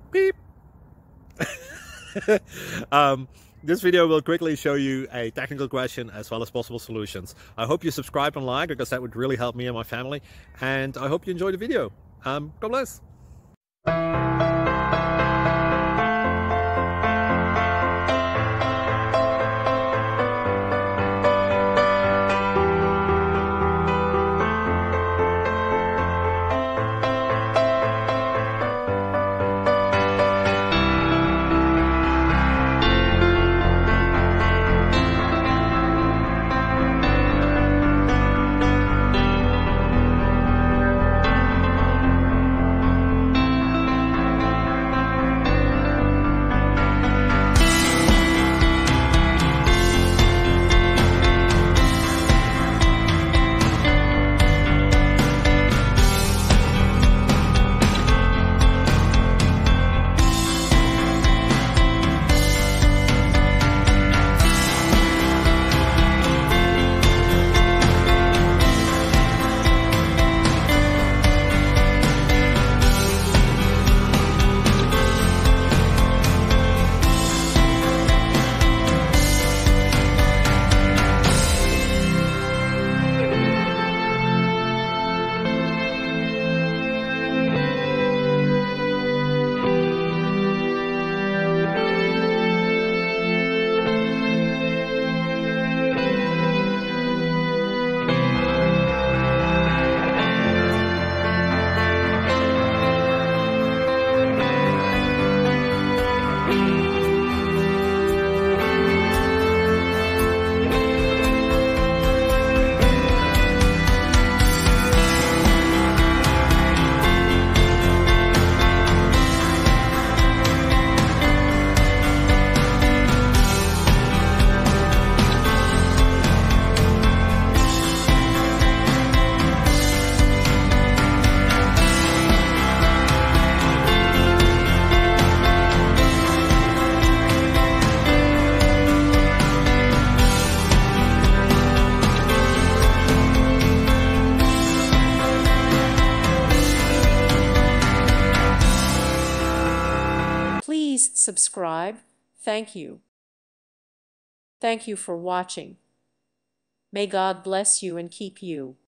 Beep. This video will quickly show you a technical question as well as possible solutions. I hope you subscribe and like, because that would really help me and my family. And I hope you enjoy the video. God bless. Please subscribe. Thank you. Thank you for watching. May God bless you and keep you.